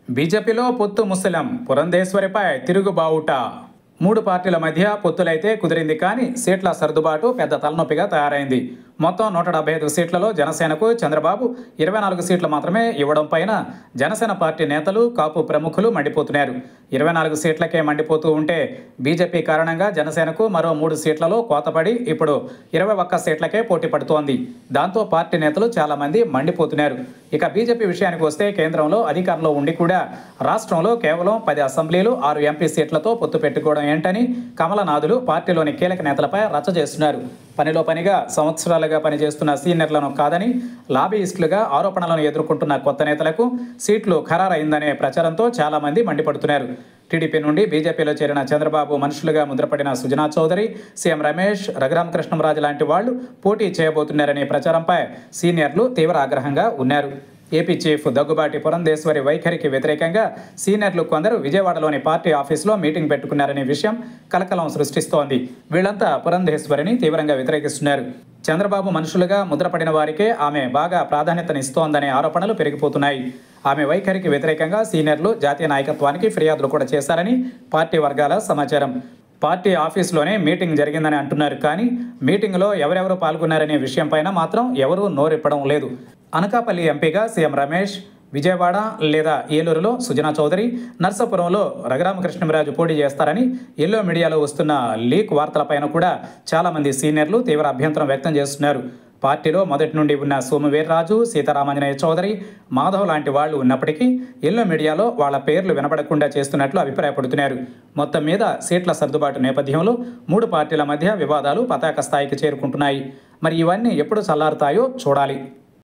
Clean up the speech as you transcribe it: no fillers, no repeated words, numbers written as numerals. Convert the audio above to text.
బీజేపీలో పొత్తు ముసలం పురంధేశ్వరిపై తిరుగుబావుట. మూడు పార్టీల మధ్య పొత్తులైతే కుదిరింది, కానీ సీట్ల సర్దుబాటు పెద్ద తలనొప్పిగా తయారైంది. మొత్తం 175 సీట్లలో జనసేనకు చంద్రబాబు 24 సీట్లు మాత్రమే ఇవ్వడం పైన జనసేన పార్టీ నేతలు, కాపు ప్రముఖులు మండిపోతున్నారు. 24 సీట్లకే మండిపోతూ ఉంటే బీజేపీ కారణంగా జనసేనకు మరో 3 సీట్లలో కోతపడి ఇప్పుడు 21 సీట్లకే పోటీ పడుతోంది. దాంతో పార్టీ నేతలు చాలామంది మండిపోతున్నారు. ఇక బీజేపీ విషయానికి వస్తే కేంద్రంలో అధికారంలో ఉండి కూడా రాష్ట్రంలో కేవలం 10 అసెంబ్లీలు, 6 ఎంపీ సీట్లతో పొత్తు పెట్టుకోవడం ఏంటని కమలనాథులు పార్టీలోని కీలక నేతలపై రచ్చ చేస్తున్నారు. పనిలో పనిగా సంవత్సరాలుగా పనిచేస్తున్న సీనియర్లను కాదని లాబీయిస్టులుగా ఆరోపణలను ఎదుర్కొంటున్న కొత్త నేతలకు సీట్లు ఖరారైందనే ప్రచారంతో చాలామంది మండిపడుతున్నారు. టీడీపీ నుండి బీజేపీలో చేరిన చంద్రబాబు మనుషులుగా ముద్రపడిన సుజనా చౌదరి, సీఎం రమేష్, రఘురామకృష్ణంరాజు లాంటి వాళ్లు పోటీ చేయబోతున్నారనే ప్రచారంపై సీనియర్లు తీవ్ర ఆగ్రహంగా ఉన్నారు. ఏపీ చీఫ్ దగ్గుబాటి పురంధేశ్వరి వైఖరికి వ్యతిరేకంగా సీనియర్లు కొందరు విజయవాడలోని పార్టీ ఆఫీసులో మీటింగ్ పెట్టుకున్నారనే విషయం కలకలం సృష్టిస్తోంది. వీళ్లంతా పురంధేశ్వరిని తీవ్రంగా వ్యతిరేకిస్తున్నారు. చంద్రబాబు మనుషులుగా ముద్రపడిన వారికే ఆమె బాగా ప్రాధాన్యతనిస్తోందనే ఆరోపణలు పెరిగిపోతున్నాయి. ఆమె వైఖరికి వ్యతిరేకంగా సీనియర్లు జాతీయ నాయకత్వానికి ఫిర్యాదులు కూడా చేశారని పార్టీ వర్గాల సమాచారం. పార్టీ ఆఫీసులోనే మీటింగ్ జరిగిందని అంటున్నారు, కానీ మీటింగ్లో ఎవరెవరు పాల్గొన్నారనే విషయంపైన మాత్రం ఎవరూ నోరెప్పడం లేదు. అనకాపల్లి ఎంపీగా సీఎం రమేష్, విజయవాడ లేదా ఏలూరులో సుజనా చౌదరి, నర్సాపురంలో రఘురామకృష్ణంరాజు పోటీ చేస్తారని ఎల్లో మీడియాలో వస్తున్న లీక్ వార్తలపైన కూడా చాలామంది సీనియర్లు తీవ్ర అభ్యంతరం వ్యక్తం చేస్తున్నారు. పార్టీలో మొదటి నుండి ఉన్న సోమువీర్రాజు, సీతారామాంజనేయ చౌదరి, మాధవ్ లాంటి వాళ్లు ఉన్నప్పటికీ ఎల్లో మీడియాలో వాళ్ల పేర్లు వినపడకుండా చేస్తున్నట్లు అభిప్రాయపడుతున్నారు. మొత్తం మీద సీట్ల సర్దుబాటు నేపథ్యంలో మూడు పార్టీల మధ్య వివాదాలు పతాక స్థాయికి చేరుకుంటున్నాయి. మరి ఇవన్నీ ఎప్పుడు చల్లారుతాయో చూడాలి.